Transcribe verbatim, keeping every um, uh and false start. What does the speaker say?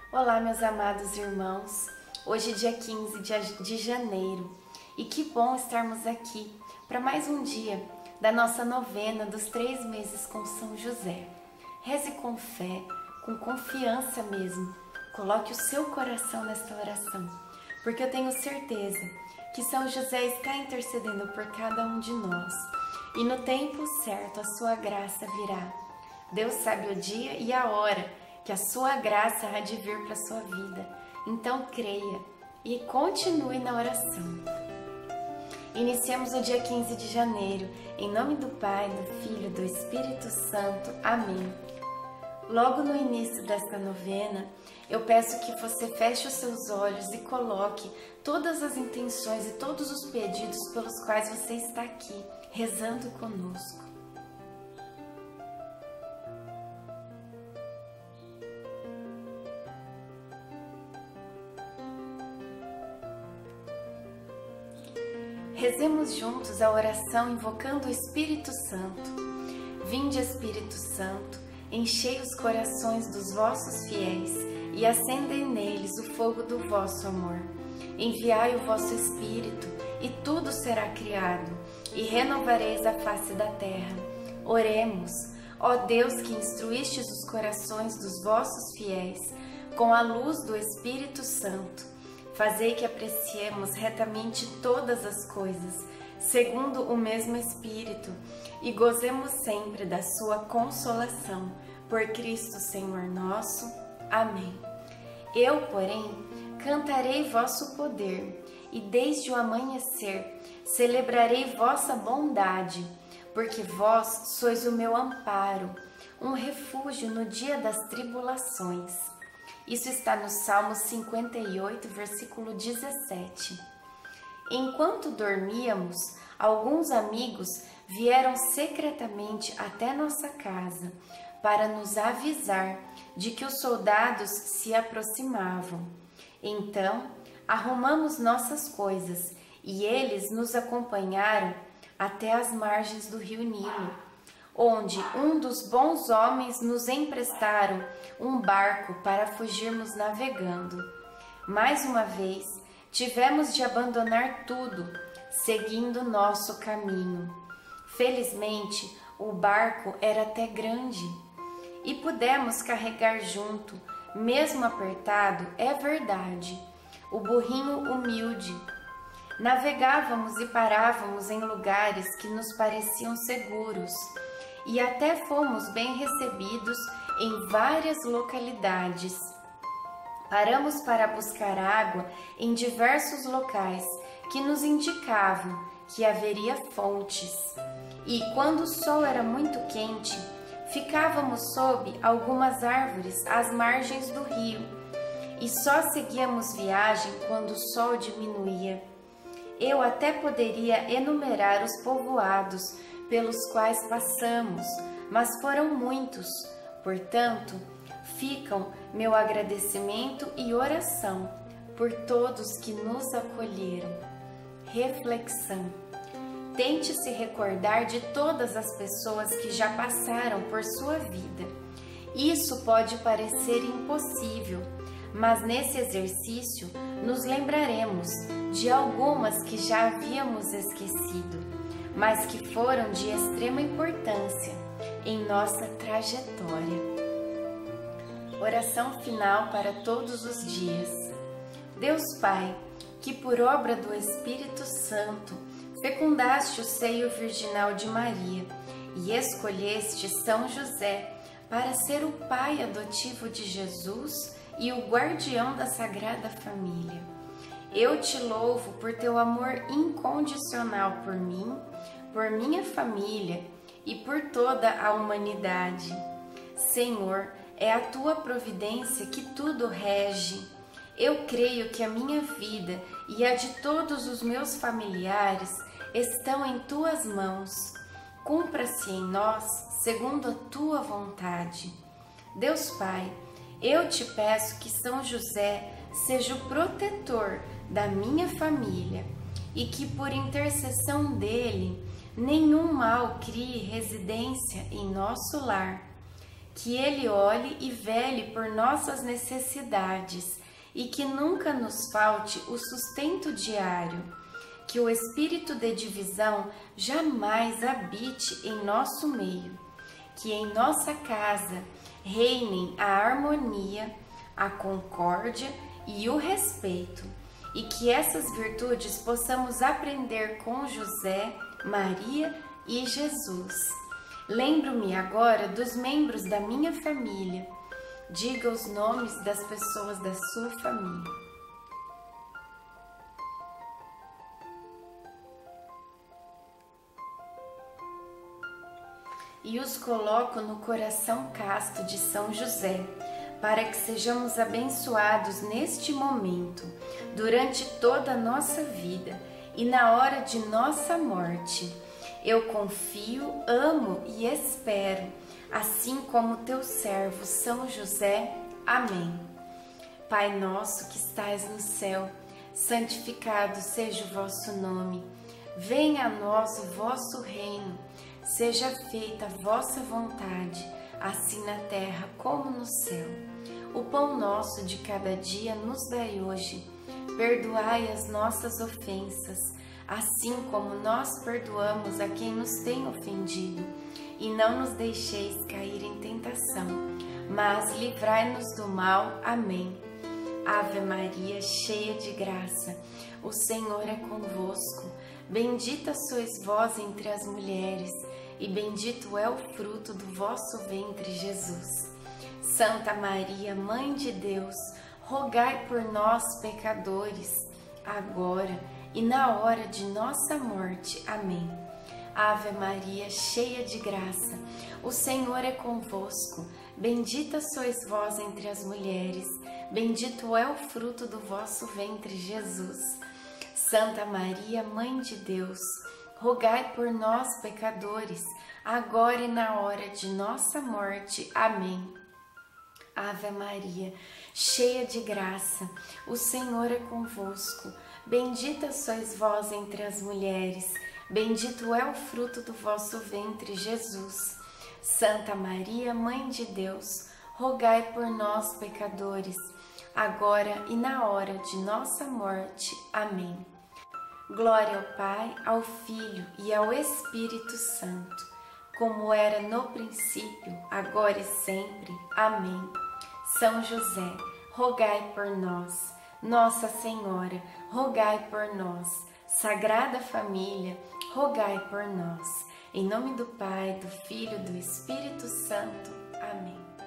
Olá, meus amados irmãos. Hoje é dia quinze de janeiro e que bom estarmos aqui para mais um dia da nossa novena dos três meses com São José. Reze com fé, com confiança mesmo. Coloque o seu coração nesta oração, porque eu tenho certeza que São José está intercedendo por cada um de nós e no tempo certo a sua graça virá. Deus sabe o dia e a hora que a sua graça há de vir para a sua vida. Então creia e continue na oração. Iniciamos o dia quinze de janeiro, em nome do Pai, do Filho e do Espírito Santo. Amém. Logo no início desta novena, eu peço que você feche os seus olhos e coloque todas as intenções e todos os pedidos pelos quais você está aqui, rezando conosco. Rezemos juntos a oração invocando o Espírito Santo. Vinde, Espírito Santo, enchei os corações dos vossos fiéis e acendei neles o fogo do vosso amor. Enviai o vosso Espírito e tudo será criado e renovareis a face da terra. Oremos, ó Deus que instruístes os corações dos vossos fiéis com a luz do Espírito Santo. Fazei que apreciemos retamente todas as coisas, segundo o mesmo Espírito, e gozemos sempre da sua consolação. Por Cristo Senhor nosso. Amém. Eu, porém, cantarei vosso poder, e desde o amanhecer celebrarei vossa bondade, porque vós sois o meu amparo, um refúgio no dia das tribulações. Isso está no Salmo cinquenta e oito, versículo dezessete. Enquanto dormíamos, alguns amigos vieram secretamente até nossa casa para nos avisar de que os soldados se aproximavam. Então, arrumamos nossas coisas e eles nos acompanharam até as margens do rio Nilo, onde um dos bons homens nos emprestaram um barco para fugirmos navegando. Mais uma vez, tivemos de abandonar tudo, seguindo nosso caminho. Felizmente, o barco era até grande e pudemos carregar junto, mesmo apertado, é verdade, o burrinho humilde. Navegávamos e parávamos em lugares que nos pareciam seguros, e até fomos bem recebidos em várias localidades. Paramos para buscar água em diversos locais que nos indicavam que haveria fontes. E quando o sol era muito quente, ficávamos sob algumas árvores às margens do rio e só seguíamos viagem quando o sol diminuía. Eu até poderia enumerar os povoados pelos quais passamos, mas foram muitos. Portanto, ficam meu agradecimento e oração por todos que nos acolheram. Reflexão. Tente se recordar de todas as pessoas que já passaram por sua vida. Isso pode parecer impossível, mas nesse exercício nos lembraremos de algumas que já havíamos esquecido, mas que foram de extrema importância em nossa trajetória. Oração final para todos os dias. Deus Pai, que por obra do Espírito Santo fecundaste o seio virginal de Maria e escolheste São José para ser o pai adotivo de Jesus e o guardião da Sagrada Família. Eu te louvo por teu amor incondicional por mim, por minha família e por toda a humanidade. Senhor, é a tua providência que tudo rege. Eu creio que a minha vida e a de todos os meus familiares estão em tuas mãos. Cumpra-se em nós segundo a tua vontade. Deus Pai, eu te peço que São José seja o protetor da minha família e que por intercessão dele nenhum mal crie residência em nosso lar. que Ele olhe e vele por nossas necessidades e que nunca nos falte o sustento diário. Que o espírito de divisão jamais habite em nosso meio. Que em nossa casa reinem a harmonia, a concórdia e o respeito, e que essas virtudes possamos aprender com José, Maria e Jesus. Lembro-me agora dos membros da minha família. Diga os nomes das pessoas da sua família. E os coloco no coração casto de São José, para que sejamos abençoados neste momento, durante toda a nossa vida e na hora de nossa morte. Eu confio, amo e espero, assim como teu servo São José. Amém. Pai nosso que estais no céu, santificado seja o vosso nome. Venha a nós o vosso reino. Seja feita a vossa vontade, assim na terra como no céu. O pão nosso de cada dia nos dai hoje. Perdoai as nossas ofensas, assim como nós perdoamos a quem nos tem ofendido. E não nos deixeis cair em tentação, mas livrai-nos do mal. Amém. Ave Maria, cheia de graça, o Senhor é convosco. Bendita sois vós entre as mulheres, e bendito é o fruto do vosso ventre, Jesus. Santa Maria, Mãe de Deus, rogai por nós, pecadores, agora e na hora de nossa morte. Amém. Ave Maria, cheia de graça, o Senhor é convosco. Bendita sois vós entre as mulheres, bendito é o fruto do vosso ventre, Jesus. Santa Maria, Mãe de Deus, rogai por nós, pecadores, agora e na hora de nossa morte. Amém. Ave Maria, cheia de graça, o Senhor é convosco. Bendita sois vós entre as mulheres, bendito é o fruto do vosso ventre, Jesus. Santa Maria, Mãe de Deus, rogai por nós, pecadores, agora e na hora de nossa morte. Amém. Glória ao Pai, ao Filho e ao Espírito Santo, como era no princípio, agora e sempre. Amém. São José, rogai por nós. Nossa Senhora, rogai por nós. Sagrada Família, rogai por nós. Em nome do Pai, do Filho e do Espírito Santo. Amém.